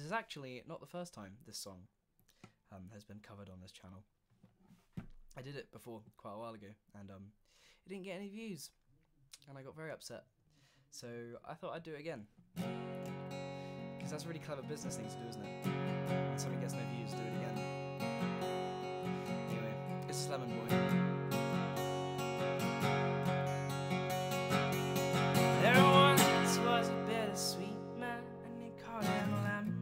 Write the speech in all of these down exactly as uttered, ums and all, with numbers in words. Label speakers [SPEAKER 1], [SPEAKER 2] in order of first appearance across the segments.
[SPEAKER 1] is actually not the first time this song um, has been covered on this channel. I did it before, quite a while ago, and um, it didn't get any views, and I got very upset. So I thought I'd do it again, because that's a really clever business thing to do, isn't it? When something gets no views, do it again. Anyway, this is Lemon Boy. There once was a bittersweet man, and they called him Lemon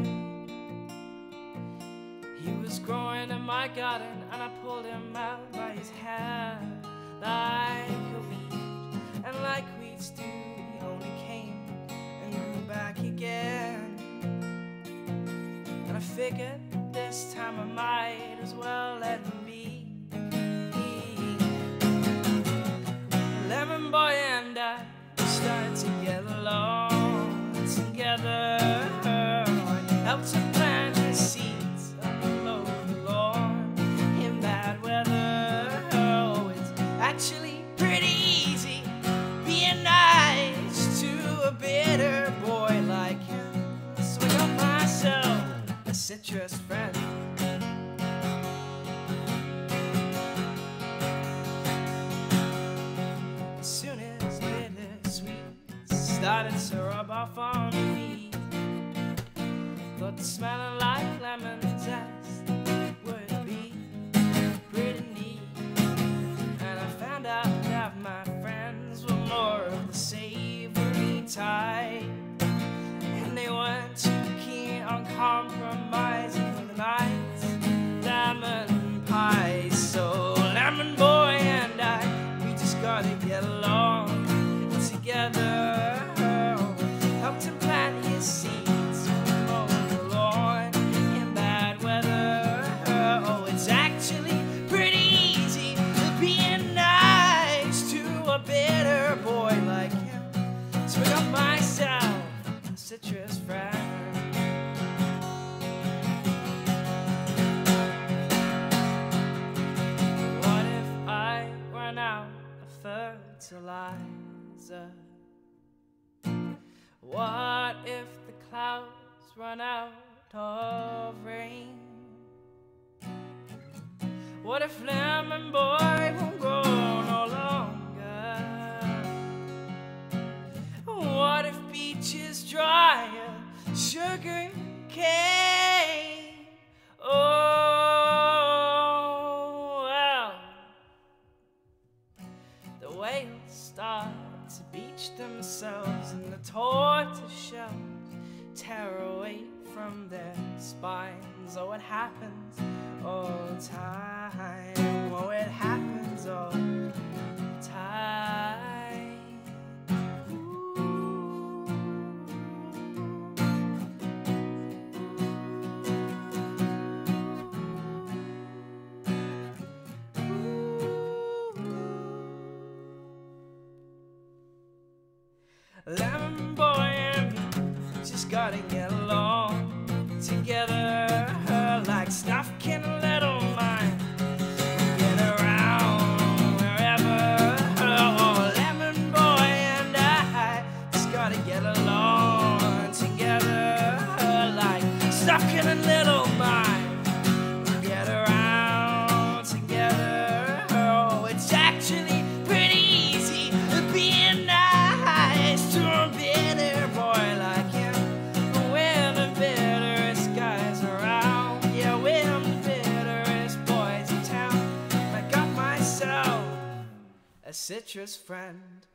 [SPEAKER 1] Boy. He was growing in my garden, and I pulled him out by his hair like a weed, and like weeds do, he only came and grew back again. And I figured this time I might as well let him be. Lemon Boy and I started to get along together. Helped to plant his seeds all over the lawn in bad weather. Oh, it's actually pretty easy being nice to a bitter boy like him. So I got myself a citrus friend. As soon as bittersweet started to rub off on me, thought smelling like lemon zest would be pretty neat. And I found out that my friends were more of the savory type, and they weren't too keen on compromising with a nice lemon pie. So Lemon Boy and I, we just gotta get along together. Helped him plant his seeds on the lawn in bad weather. Oh, it's actually pretty easy being nice to a bitter boy like him. So I got myself a citrus friend. What if I run out of fertilizer? What if the clouds run out of rain? What if Lemon Boy won't grow no longer? What if beaches dry up sugar cane? Oh, well, the whales start to beach themselves, and the tortoise shells tear away from their spines. Oh, it happens all the time. Oh, it happens all the time. Lemon Boy and me just gotta get along together like Snuffkin and a little mine. Get around wherever. Oh, Lemon Boy and I just gotta get along together like Snuffkin and little mine. Get around together. Oh, it's actually pretty easy being nice to a bitter boy like him. We're the bitterest guys around. Yeah, we're the bitterest boys in town. I got myself a citrus friend.